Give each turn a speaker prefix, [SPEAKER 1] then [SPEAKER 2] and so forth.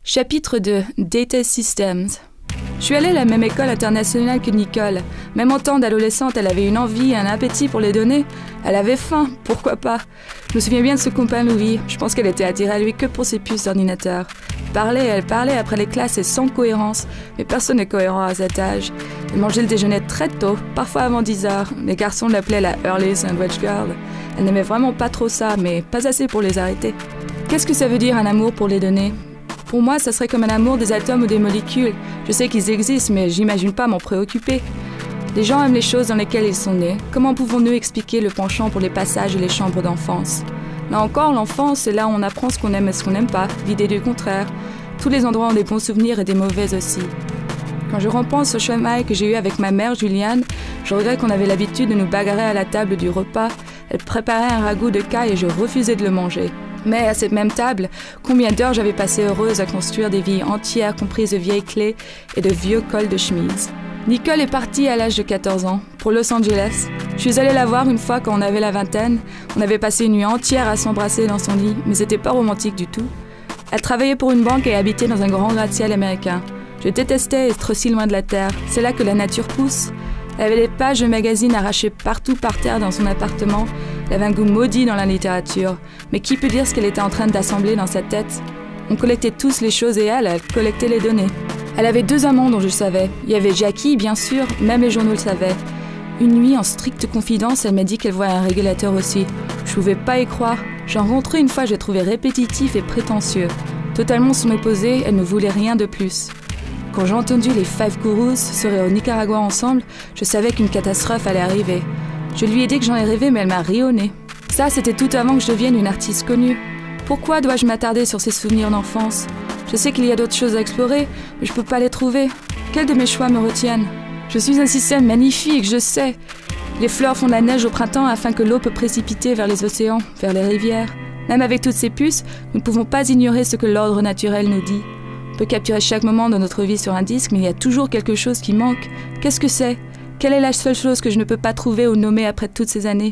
[SPEAKER 1] Chapitre 2. Data Systems. Je suis allée à la même école internationale que Nicole. Même en tant d'adolescente, elle avait une envie et un appétit pour les données. Elle avait faim, pourquoi pas. Je me souviens bien de ce copain Louis. Je pense qu'elle était attirée à lui que pour ses puces d'ordinateur. Elle parlait après les classes et sans cohérence. Mais personne n'est cohérent à cet âge. Elle mangeait le déjeuner très tôt, parfois avant 10h. Les garçons l'appelaient la Early Sandwich Girl. Elle n'aimait vraiment pas trop ça, mais pas assez pour les arrêter. Qu'est-ce que ça veut dire un amour pour les données ? Pour moi, ça serait comme un amour des atomes ou des molécules. Je sais qu'ils existent, mais j'imagine pas m'en préoccuper. Les gens aiment les choses dans lesquelles ils sont nés. Comment pouvons-nous expliquer le penchant pour les passages et les chambres d'enfance ? Là encore, l'enfance, c'est là où on apprend ce qu'on aime et ce qu'on n'aime pas, l'idée du contraire. Tous les endroits ont des bons souvenirs et des mauvais aussi. Quand je repense au chemin que j'ai eu avec ma mère, Juliane, je regrette qu'on avait l'habitude de nous bagarrer à la table du repas. Elle préparait un ragoût de caille et je refusais de le manger. Mais à cette même table, combien d'heures j'avais passé heureuse à construire des vies entières comprises de vieilles clés et de vieux cols de chemise. Nicole est partie à l'âge de 14 ans, pour Los Angeles. Je suis allée la voir une fois quand on avait la vingtaine. On avait passé une nuit entière à s'embrasser dans son lit, mais c'était pas romantique du tout. Elle travaillait pour une banque et habitait dans un grand gratte-ciel américain. Je détestais être aussi loin de la terre. C'est là que la nature pousse. Elle avait des pages de magazines arrachées partout par terre dans son appartement. Elle avait un goût maudit dans la littérature. Mais qui peut dire ce qu'elle était en train d'assembler dans sa tête ? On collectait tous les choses et elle collectait les données. Elle avait 2 amants dont je savais. Il y avait Jackie, bien sûr, même les journaux le savaient. Une nuit, en stricte confidence, elle m'a dit qu'elle voyait un régulateur aussi. Je pouvais pas y croire. J'en rencontrais une fois, je l'ai trouvé répétitif et prétentieux. Totalement son opposé, elle ne voulait rien de plus. Quand j'ai entendu les 5 Gurus seraient au Nicaragua ensemble, je savais qu'une catastrophe allait arriver. Je lui ai dit que j'en ai rêvé, mais elle m'a ri au nez. Ça, c'était tout avant que je devienne une artiste connue. Pourquoi dois-je m'attarder sur ces souvenirs d'enfance ? Je sais qu'il y a d'autres choses à explorer, mais je peux pas les trouver. Quels de mes choix me retiennent ? Je suis un système magnifique, je sais. Les fleurs font de la neige au printemps afin que l'eau peut précipiter vers les océans, vers les rivières. Même avec toutes ces puces, nous ne pouvons pas ignorer ce que l'ordre naturel nous dit. On peut capturer chaque moment de notre vie sur un disque, mais il y a toujours quelque chose qui manque. Qu'est-ce que c'est ? Quelle est la seule chose que je ne peux pas trouver ou nommer après toutes ces années ?